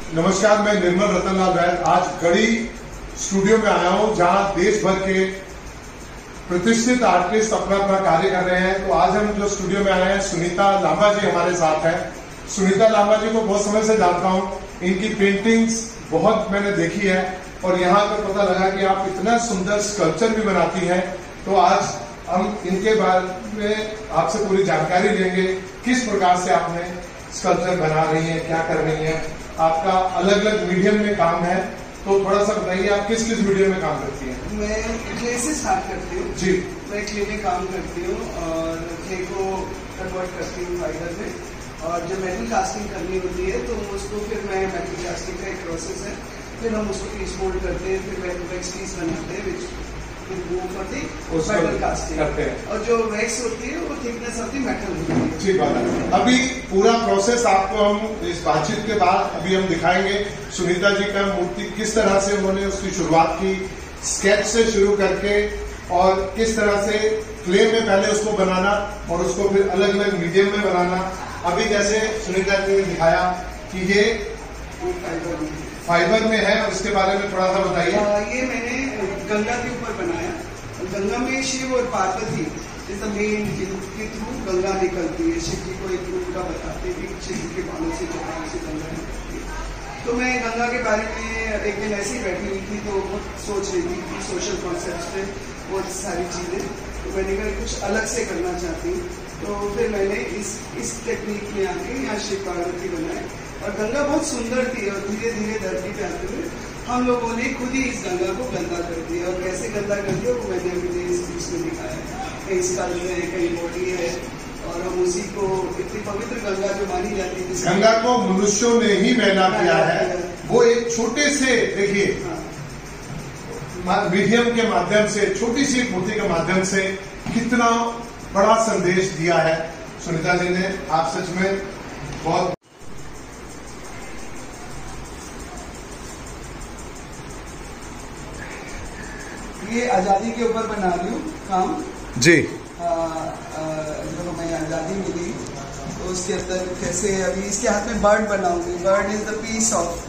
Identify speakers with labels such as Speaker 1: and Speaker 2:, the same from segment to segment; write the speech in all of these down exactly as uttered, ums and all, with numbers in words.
Speaker 1: नमस्कार, मैं निर्मल रतनलाल वैद आज गढ़ी स्टूडियो में आया हूं, जहां देश भर के प्रतिष्ठित आर्टिस्ट अपना अपना कार्य कर रहे हैं। तो आज हम जो स्टूडियो में आए हैं, सुनीता लांबा जी हमारे साथ हैं। सुनीता लांबा जी को बहुत समय से जानता हूं, इनकी पेंटिंग्स बहुत मैंने देखी है और यहाँ पर पता लगा कि आप इतना सुंदर स्कल्पचर भी बनाती हैं। तो आज हम इनके बारे में आपसे पूरी जानकारी लेंगे, किस प्रकार से आपने स्कल्पचर बना रही हैं, क्या कर रही हैं, आपका अलग अलग मीडियम में काम है। तो थोड़ा सा बताइए, आप किस किस मीडियम में काम करती हैं?
Speaker 2: मैं क्ले से स्टार्ट करती हूँ
Speaker 1: जी।
Speaker 2: मैं क्ले में काम करती हूँ और क्ले को कन्वर्ट करती हूँ फाइबर में, और जब मेटल कास्टिंग करनी होती है तो उसको फिर मैं मेटल कास्टिंग का एक प्रोसेस है, फिर हम उसको पीस मोल्ड करते हैं, फिर वैक्स पीस बनाते हैं विच मेटल कास्टिंग करते हैं, और जो वैक्स होती है वो थिकनेस ऑफ द मेटल होती है।
Speaker 1: ठीक बात है। अभी पूरा प्रोसेस आपको हम इस बातचीत के बाद अभी हम दिखाएंगे। सुनीता जी का मूर्ति किस तरह से उन्होंने उसकी शुरुआत की, स्केच से शुरू करके, और किस तरह से क्ले में पहले उसको बनाना और उसको फिर अलग अलग मीडियम में बनाना। अभी जैसे सुनीता जी ने दिखाया कि ये फाइबर में है, उसके बारे में थोड़ा सा बताइए।
Speaker 2: ये मैंने गंगा के ऊपर बनाया। गंगा में शिव और पार्वती इज द मेन, जिनके थ्रू गंगा निकलती है। शिव जी को एक रूप का बताते हैं कि शिव जी के बालों से चढ़ाने से गंगा निकलती है। तो मैं गंगा के बारे में एक दिन ऐसे ही बैठी हुई थी, तो बहुत सोच रही थी कि सोशल कॉन्सेप्ट पे बहुत सारी चीजें, तो मैंने कहा कुछ अलग से करना चाहती हूँ। तो फिर मैंने इस इस टेक्निक में आके यहाँ शिव पार्वती बनाए, और गंगा बहुत सुंदर थी, और धीरे धीरे धरती पे आते हुए हम लोगों ने खुद ही इस गंगा को गंदा कर दिया। और कैसे गंदा कर दिया वो मैंने अभी इस पीस में दिखाया। कहीं स्कल है, कहीं बॉडी है, और हम उसी को इतनी पवित्र गंगा जो मानी जाती है,
Speaker 1: गंगा को मनुष्यों ने ही मैला किया है। वो एक छोटे से, देखिए, मीडियम के माध्यम से, छोटी सी मूर्ति के माध्यम से कितना बड़ा संदेश दिया है सुनीता जी ने। आप सच में बहुत
Speaker 2: ये आजादी के ऊपर बना रही हूँ काम
Speaker 1: जी।
Speaker 2: जब हमें आजादी मिली तो उसके अंदर कैसे, अभी इसके हाथ में बर्ड बनाऊंगी। Bird is the peace of,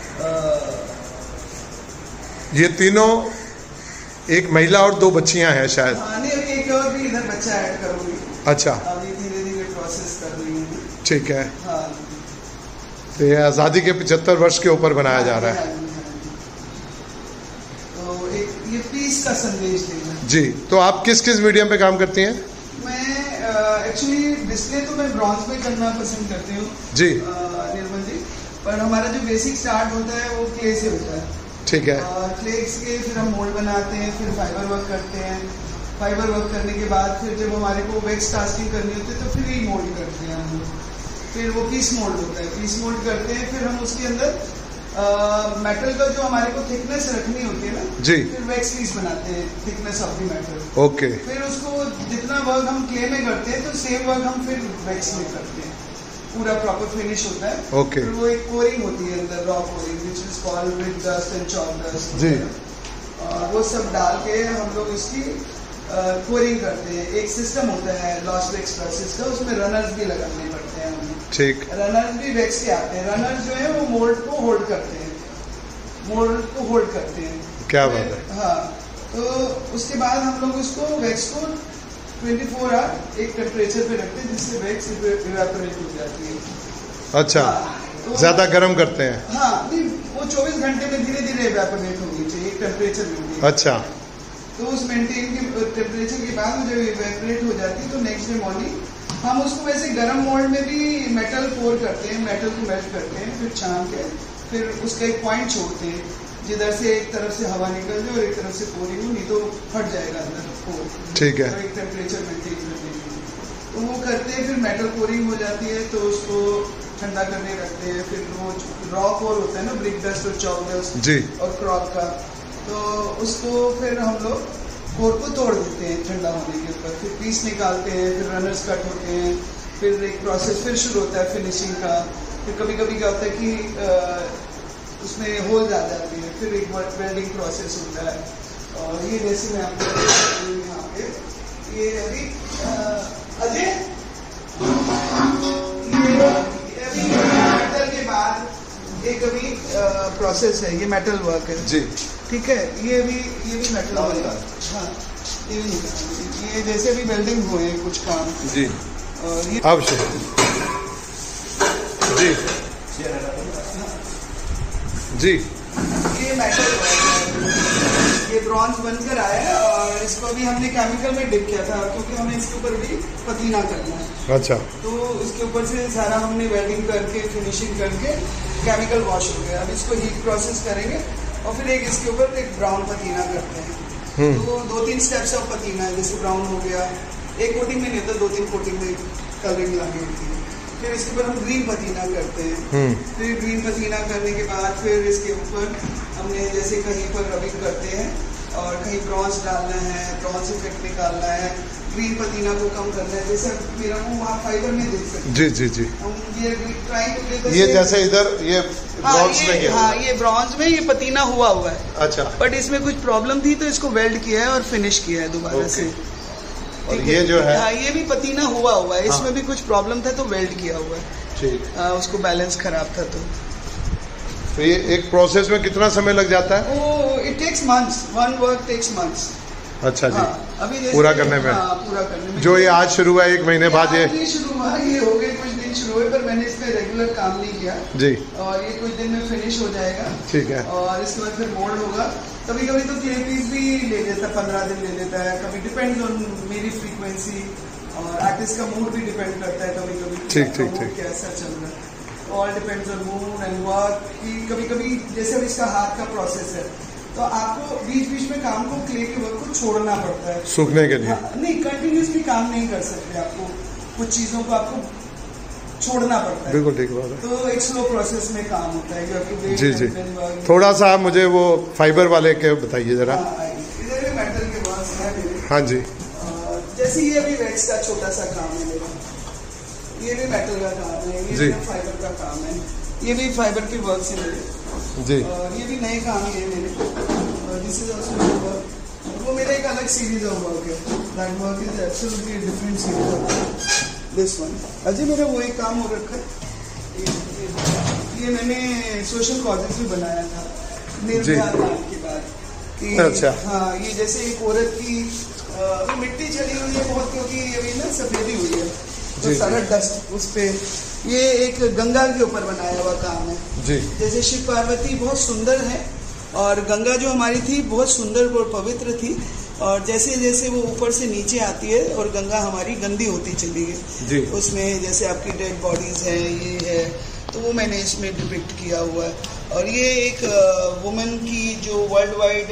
Speaker 1: ये तीनों, एक महिला और दो बच्चियां हैं शायद।
Speaker 2: हाँ, नहीं, अभी एक और भी इधर बच्चा ऐड करूंगी।
Speaker 1: अच्छा,
Speaker 2: अभी धीरे धीरे प्रोसेस कर रही हूँ।
Speaker 1: ठीक है।
Speaker 2: हाँ,
Speaker 1: तो ये आजादी के पचहत्तर वर्ष के ऊपर बनाया जा रहा है।
Speaker 2: तो एक ये पीस का संदेश देना
Speaker 1: जी। तो आप किस किस मीडियम पे काम करती हैं?
Speaker 2: मैं एक्चुअली डिस्प्ले तो मैं ब्रॉन्ज में करना पसंद करती हूँ
Speaker 1: जी,
Speaker 2: निर्मल जी, पर हमारा जो बेसिक स्टार्ट होता है वो क्ले से होता है।
Speaker 1: ठीक है।
Speaker 2: और क्ले के फिर हम मोल्ड बनाते हैं, फिर फाइबर वर्क करते हैं। फाइबर वर्क करने के बाद फिर जब हमारे को वैक्स कास्टिंग करनी होती है तो फिर ही मोल्ड करते हैं हम लोग। फिर वो पीस मोल्ड होता है, पीस मोल्ड करते हैं। फिर हम उसके अंदर मेटल का जो हमारे को थिकनेस रखनी होती है ना
Speaker 1: जी,
Speaker 2: फिर वैक्स पीस बनाते हैं, thickness of the metal.
Speaker 1: Okay.
Speaker 2: फिर उसको जितना वर्क हम क्ले में करते हैं तो सेम वर्क हम फिर वैक्स में करते हैं, पूरा प्रॉपर फिनिश होता है।
Speaker 1: ओके।
Speaker 2: फिर वो एक कोरिंग होती है अंदर, raw coring, which is called with dust and chalk dust
Speaker 1: जी।
Speaker 2: और वो सब डाल के हम लोग इसकी कोरिंग करते हैं। एक सिस्टम होता है लॉस वैक्स प्रोसेस का, उसमें रनर्स भी लगाने पड़ते हैं हमें।
Speaker 1: ठीक।
Speaker 2: रनर्स भी वैक्स के आते हैं। रनर्स जो है वो मोल्ड को होल्ड करते हैं, मोल्ड को होल्ड करते हैं।
Speaker 1: क्या बात है।
Speaker 2: हाँ, तो उसके बाद हम लोग उसको वैक्स को चौबीस आवर एक टेम्परेचर पे रखते हैं, जिससे वैक्स इवेपोरेट हो जाती है।
Speaker 1: अच्छा,
Speaker 2: तो
Speaker 1: ज्यादा गर्म करते हैं?
Speaker 2: हाँ, नहीं, वो चौबीस घंटे में धीरे धीरे इवेपोरेट होनी चाहिए, एक टेम्परेचर में।
Speaker 1: अच्छा।
Speaker 2: तो उस मेंटेन के टेम्परेचर के बाद जब इवेपोरेट हो जाती है तो नेक्स्ट डे मॉर्निंग हम उसको वैसे गर्म मोल्ड में भी मेटल पोर करते हैं, मेटल को मेल्ट करते हैं, फिर छान के फिर उसका एक पॉइंट छोड़ते हैं, जिधर से एक तरफ से हवा निकल जाए और एक तरफ से पोरिंग हो, नहीं तो फट जाएगा अंदर पोर।
Speaker 1: ठीक है।
Speaker 2: तो एक टेम्परेचर मेंटेन करने के लिए तो वो करते हैं। फिर मेटल पोरिंग हो जाती है तो उसको ठंडा करने रखते हैं। फिर वो रॉ कोर होता है ना, ब्रिक डस्ट और चॉक डस्ट
Speaker 1: जी,
Speaker 2: और क्रॉक का, तो उसको फिर हम लोग कोर को तोड़ देते हैं ठंडा होने के ऊपर। फिर पीस निकालते हैं, फिर रनर्स कट होते हैं, फिर एक प्रोसेस फिर शुरू होता है फिनिशिंग का। फिर कभी कभी क्या होता है कि आ, उसमें होल्स आ जाती है, फिर एक वेल्डिंग प्रोसेस होता है। और ये जैसे मैं आपको यहाँ पे ये अभी अजय ये अभी मेटल के बाद एक अभी प्रोसेस है, ये मेटल वर्क है
Speaker 1: जी,
Speaker 2: ठीक है। ये भी ये भी मेटल वर्क है, हाँ ये भी निकाल, ये जैसे भी वेल्डिंग हुए हैं कुछ काम
Speaker 1: जी।
Speaker 2: और ये
Speaker 1: अवश्य जी जी।
Speaker 2: ये मेटल वर्क है, ये ब्रॉन्ज बनकर आया है और इसको भी हमने केमिकल में डिप किया था क्योंकि हमें इसके ऊपर भी पतीना करना है।
Speaker 1: अच्छा,
Speaker 2: तो इसके ऊपर से सारा हमने वेल्डिंग करके फिनिशिंग करके केमिकल वॉश हो गया। अब इसको हीट प्रोसेस करेंगे और फिर एक इसके ऊपर एक ब्राउन पतीना करते हैं। तो दो तीन स्टेप्स ऑफ पतीना है, जैसे ब्राउन हो गया, एक कोटिंग में नहीं होता, दो तीन कोटिंग में कलरिंग लगी होती है। फिर इसके ऊपर हम ग्रीन पतीना करते हैं। फिर ग्रीन पतीना करने के बाद फिर इसके ऊपर हमने जैसे कहीं पर रबिंग करते हैं और कहीं ब्रॉन्ज डालना है, ब्रॉन्ज इफेक्ट निकालना है, ग्रीन पतीना को कम करना है। जैसे मेरा मुंह वहाँ फाइबर में देख सकते हैं।
Speaker 1: जी जी जी।
Speaker 2: हम ये ट्राई टू
Speaker 1: ये जैसे इधर ये ब्रॉन्ज में गया,
Speaker 2: हाँ ये ब्रॉन्ज में ये पतीना हुआ हुआ है।
Speaker 1: अच्छा,
Speaker 2: बट इसमें कुछ प्रॉब्लम थी तो इसको वेल्ड किया है और फिनिश किया है दोबारा से।
Speaker 1: और ये जो है
Speaker 2: हाँ ये भी पतीना हुआ हुआ है, इसमें भी कुछ प्रॉब्लम था तो वेल्ड किया हुआ है।
Speaker 1: ठीक,
Speaker 2: उसको बैलेंस खराब था तो
Speaker 1: तो ये एक प्रोसेस में कितना समय लग जाता है?
Speaker 2: Oh it takes months, one work takes months.
Speaker 1: अच्छा जी,
Speaker 2: हाँ, अभी
Speaker 1: पूरा करने में,
Speaker 2: हाँ, पूरा करने में
Speaker 1: जो ये आज शुरू हुआ एक महीने बाद, ये
Speaker 2: ये शुरू हुआ, ये हो गए कुछ दिन शुरू हुए, पर मैंने इस पे रेगुलर काम नहीं किया
Speaker 1: जी,
Speaker 2: और ये कुछ दिन में फिनिश हो जाएगा।
Speaker 1: ठीक है।
Speaker 2: और इसके बाद फिर मोल्ड होगा। कभी कभी तो क्ले पीस भी ले लेता है, पंद्रह दिन ले लेता है, कभी डिपेंड्स ऑन मेरी फ्रीक्वेंसी और आर्टिस्ट का मूड भी डिपेंड करता है। कभी कभी
Speaker 1: ठीक ठीक ठीक,
Speaker 2: कैसा चल रहा है, all depends on mood and work. कि कभी कभी जैसे अब इसका हाथ का प्रोसेस है तो आपको बीच बीच में काम को क्ले के वर्क को छोड़ना पड़ता है
Speaker 1: सूखने के लिए।
Speaker 2: हाँ, नहीं कंटिन्यूसली काम नहीं कर सकते, आपको कुछ चीजों को आपको छोड़ना पड़ता है।
Speaker 1: बिल्कुल ठीक बात है।
Speaker 2: तो एक स्लो प्रोसेस में काम होता है।
Speaker 1: जी जी, थोड़ा सा आप मुझे वो फाइबर वाले के बताइए जरा।
Speaker 2: इधर भी मेटल के वर्क्स है मेरे।
Speaker 1: हाँ जी,
Speaker 2: जैसे ये भी वेक्स का छोटा सा काम है मेरा, ये भी मेटल का काम है, ये भी फाइबर का काम है, ये भी फाइबर के वर्क से मेरे
Speaker 1: जी।
Speaker 2: और ये भी नए काम ही है मेरे। दिस इज आल्सो वर्क, वो मेरा एक अलग सीरीज ऑफ वर्क है। That work is absolutely different series of this one. Ajay मेरा वो एक काम हो रखा है, ये, ये, ये मैंने सोशल कॉजेज भी बनाया था निर्भया कांड के बाद कि
Speaker 1: अच्छा,
Speaker 2: हाँ ये जैसे एक औरत की अभी मिट्टी चली हुई है बहुत, क्योंकि अभी ना सफेदी हुई है तो सारा डस्ट उस पे, ये एक गंगा के ऊपर बनाया हुआ काम है
Speaker 1: जी।
Speaker 2: जैसे शिव पार्वती बहुत सुंदर है और गंगा जो हमारी थी बहुत सुंदर और पवित्र थी, और जैसे जैसे वो ऊपर से नीचे आती है और गंगा हमारी गंदी होती चली गई, उसमें जैसे आपकी डेड बॉडीज है, ये है, तो वो मैंने इसमें डिपिक्ट किया हुआ है। और ये एक वुमेन की जो वर्ल्ड वाइड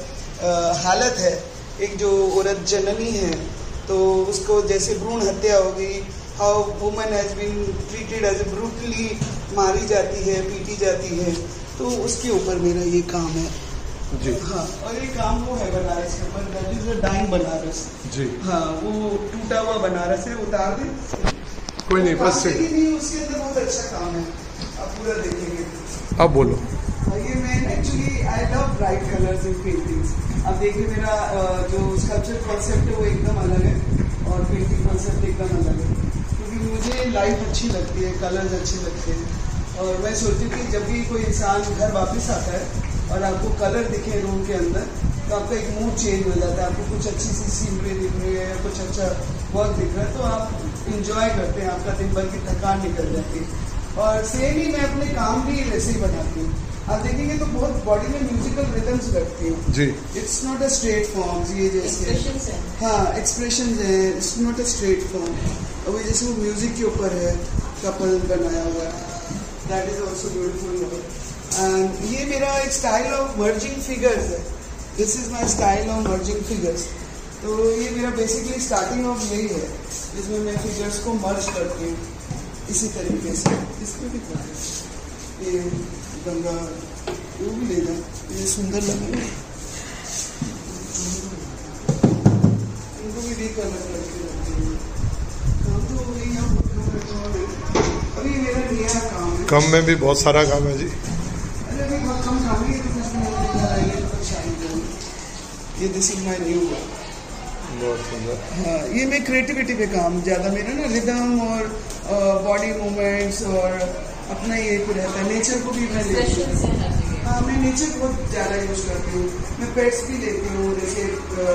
Speaker 2: हालत है, एक जो औरत जननी है तो उसको जैसे भ्रूण हत्या हो गई, how women has been treated as a brutally, मारी जाती है, पीटी जाती है, तो उसके ऊपर मेरा ये काम है जी। हाँ, और ये काम वो है बनारस के ऊपर, दैट इज डाइंग बनारस जी। हाँ, वो टूटा हुआ बनारस है, उतार दे
Speaker 1: कोई नहीं, बस से
Speaker 2: नहीं, उसके अंदर बहुत अच्छा काम है, आप पूरा देखेंगे।
Speaker 1: अब बोलो।
Speaker 2: ये मैं actually I love bright colours in paintings. अब देखिए मेरा जो स्कल्पचर कॉन्सेप्ट है वो एकदम अलग है और पेंटिंग कॉन्सेप्ट एकदम अलग है, क्योंकि मुझे लाइफ अच्छी लगती है, कलर्स अच्छे लगते हैं। और मैं सोचती हूँ कि जब भी कोई इंसान घर वापस आता है और आपको कलर दिखे रूम के अंदर तो आपका एक मूड चेंज हो जाता है, आपको कुछ अच्छी सी सीनरी दिख रही है या कुछ अच्छा वर्क दिख रहा है तो आप इंजॉय करते हैं, आपका दिन भर की थकान निकल जाती है। और सेम ही मैं अपने काम भी वैसे ही बनाती हूँ, आप देखेंगे तो बहुत बॉडी में म्यूजिकल रिदम्स लगती हूँ जी। It's not a straight form, ये जैसे हाँ एक्सप्रेशन है, it's not a straight form. और जैसे वो म्यूजिक के ऊपर है, कपल बनाया हुआ है, that is also beautiful. And ये मेरा एक स्टाइल ऑफ मर्जिंग फिगर्स है, this is my style of merging figures. तो ये मेरा बेसिकली स्टार्टिंग ऑफ यही है, जिसमें मैं फिगर्स को मर्ज करती हूँ इसी तरीके से। इसको भी ये गंगा वो भी ले जाए, ये सुंदर लगे, इनको भी रिकलर करके रखते हैं। तो अभी मेरा नया काम है,
Speaker 1: कम में भी बहुत सारा काम है जी।
Speaker 2: अरे अभी बहुत कम काम है, ये this is my new work,
Speaker 1: बहुत सुंदर।
Speaker 2: हाँ, ये मैं क्रिएटिविटी पे काम ज़्यादा मेरा ना रिदम और बॉडी मूवमेंट्स और अपना ये रहता है, नेचर को भी मैं लेती हूँ। हाँ, मैं नेचर बहुत ज़्यादा यूज करती हूँ। मैं पेट्स भी लेती हूँ, जैसे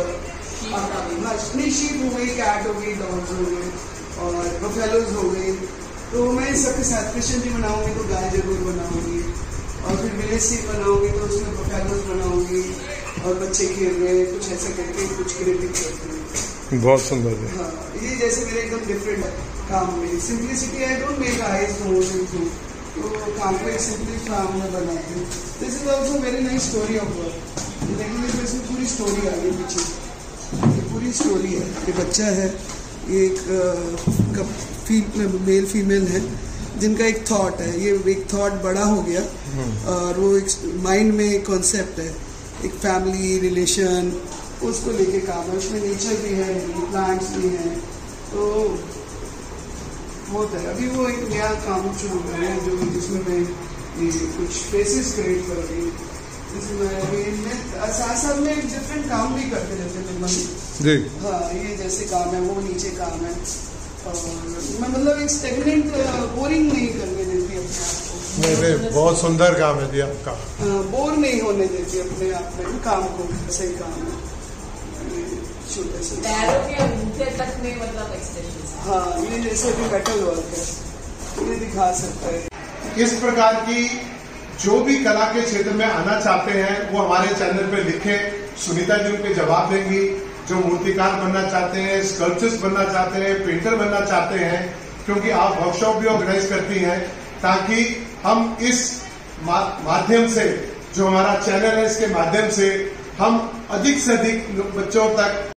Speaker 2: नहीं शीप हो गई, कैट हो गई, डॉग्स हो गए और बफेलोज हो गई। तो मैं इस सबके साथ क्रिश्चियन जी बनाऊंगी तो गाय जरूर बनाऊंगी, और फिर विलेज सी बनाऊंगी तो उसमें बफेलोज बनाऊंगी और बच्चे खेल रहे हैं, कुछ ऐसा करके कुछ क्रिएटिव करती हूँ।
Speaker 1: बहुत सुंदर है।
Speaker 2: हाँ, ये जैसे मेरे एकदम डिफरेंट काम में simplicity, I don't make eyes nose and through, तो काम को एक सिंपली काम में बनाती हूँ। This is also very nice story of work, लेकिन इसमें पूरी स्टोरी आ गई पीछे, ये पूरी स्टोरी है। ये बच्चा है, ये एक फी, मेल फीमेल है जिनका एक थॉट है, ये एक थॉट बड़ा हो गया और वो एक माइंड में एक कॉन्सेप्ट है, एक फैमिली रिलेशन, उसको लेके काम है। उसमें नेचर भी है, प्लांट्स भी हैं, तो बहुत है। अभी वो एक नया काम शुरू कर रहे हैं जो जिसमें मैं ये कुछ फेसेस क्रिएट कर रही हूँ, जिसमें मैं साथ साथ में एक डिफरेंट काम भी करते रहते हैं जी। हाँ, ये जैसे काम है, वो नीचे काम है, और मैं मतलब एक स्टेगनेंट बोरिंग नहीं करने देती अपने आप को।
Speaker 1: नहीं नहीं, बहुत सुंदर काम है जी आपका।
Speaker 2: बोर नहीं होने देती अपने आप में काम को, सही काम है।
Speaker 3: तक में मतलब एक्सप्रेशन,
Speaker 2: हाँ, ये जैसे भी मेटल वर्क है, ये दिखा सकता है।
Speaker 1: इस प्रकार की जो भी कला के क्षेत्र में आना चाहते हैं वो हमारे चैनल पे लिखें, सुनीता जी उनके जवाब देंगी। जो मूर्तिकार बनना चाहते हैं, स्कल्पचर्स बनना चाहते हैं, पेंटर बनना चाहते हैं, क्योंकि आप वर्कशॉप भी ऑर्गेनाइज करती हैं, ताकि हम इस मा, माध्यम से, जो हमारा चैनल है, इसके माध्यम से हम अधिक से अधिक बच्चों तक